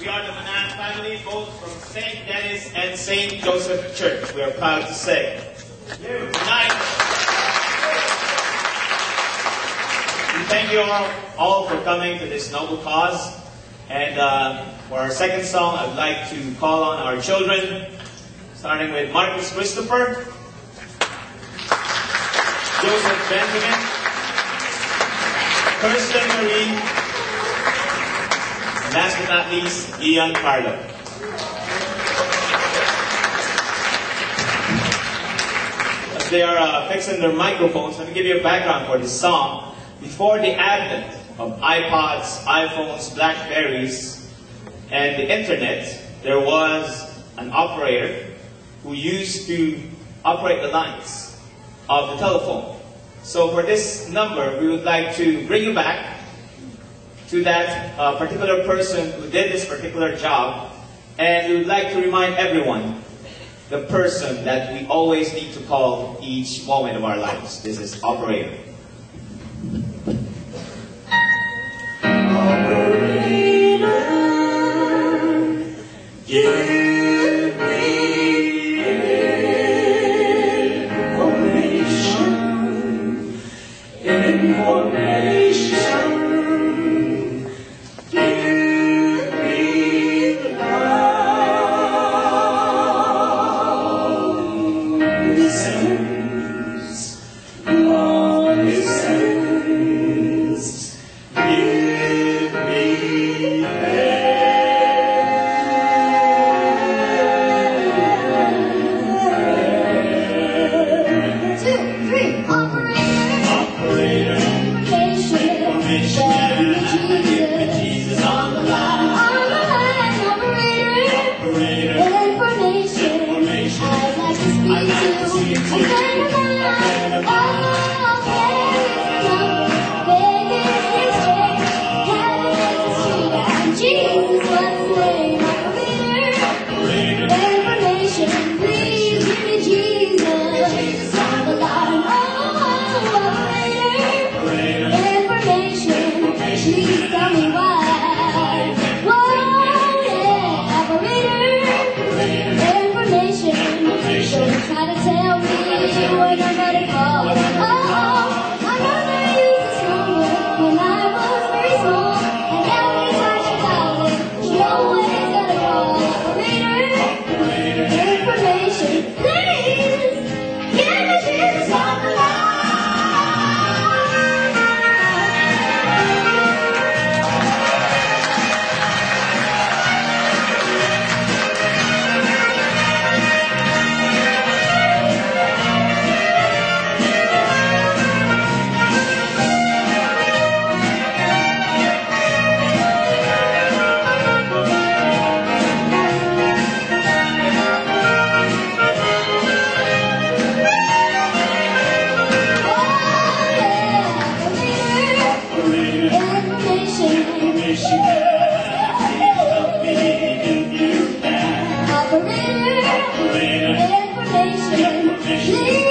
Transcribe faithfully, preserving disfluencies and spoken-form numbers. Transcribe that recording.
We are the Manahan family, both from Saint Dennis and Saint Joseph Church. We are proud to say. Tonight, we thank you all, all for coming to this noble cause. And uh, for our second song, I'd like to call on our children, starting with Marcus Christopher, Joseph Benjamin, Kirsten Marie, and last but not least, Ian Carlo. As they are uh, fixing their microphones, let me give you a background for this song. Before the advent of iPods, iPhones, Blackberries, and the internet, there was an operator who used to operate the lines of the telephone. So for this number, we would like to bring you back to that uh, particular person who did this particular job, and we would like to remind everyone the person that we always need to call each moment of our lives. This is operator. Give me information, information, give me the lessons, lessons, give me Information, information,